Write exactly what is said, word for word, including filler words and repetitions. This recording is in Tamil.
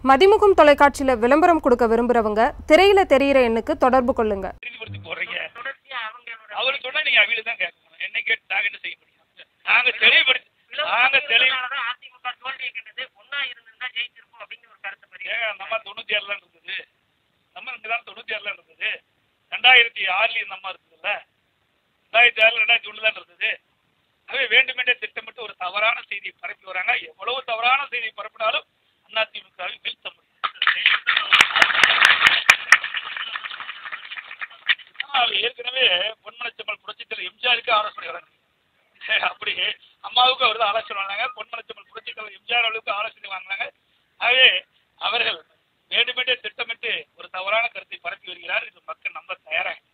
மதிமுகம் தொலைக்காட்சியில விளம்பரம் கொடுக்க விரும்புறவங்க திரையில தெரியிற எண்ணுக்கு தொடர்பு கொள்ளுங்க. அவர் சொன்னா நீங்க அவங்கள தான் கேட்கணும். என்ன கேட்டு நாங்க என்ன செய்ய முடியும்? நாங்க தெளிவுபடுத்தி நாங்க தெளிவு அதிமுக தோல்வி கண்டது ஒன்னா இருந்தா ஜெயிச்சிருப்போம் அப்படிங்கிற ஒரு கருத்து பெரிய நம்ம தொண்ணூத்தி ஆறுல இருந்தது. நம்ம இங்கதான் தொண்ணூத்தி ஆறுல இருந்தது. ரெண்டாயிரத்தி ஆறுலயும் நம்ம இருந்ததுல்ல. ரெண்டாயிரத்தி ஆறுல ரெண்டாயிரத்தி ஒண்ணு தான் இருந்தது. அவை வேண்டுமென்றே திட்டமிட்டு ஒரு தவறான செய்தியை பரப்பி வராங்க. எவ்வளவு தவறான செய்தியை பரப்பினாலும் அதிமுகவை வீழ்த்த முடியும். ஏற்கனவே பொன்மனச்செம்மல் புரட்சித்தலைவர் எம்ஜிஆருக்கு ஆலோசனை வராங்க. அப்படி அம்மாவுக்கு அவர்கள் ஆலோசனை வாங்கினாங்க. பொன்மனச்செம்மல் புரட்சித்தலைவர் எம்ஜிஆர் அவர்களுக்கு ஆலோசனை வாங்கினாங்க. ஆகவே அவர்கள் வேண்டுமென்றே திட்டமிட்டு ஒரு தவறான கருத்தை பரப்பி வருகிறார். இது மக்கள் நம்ப தயாராக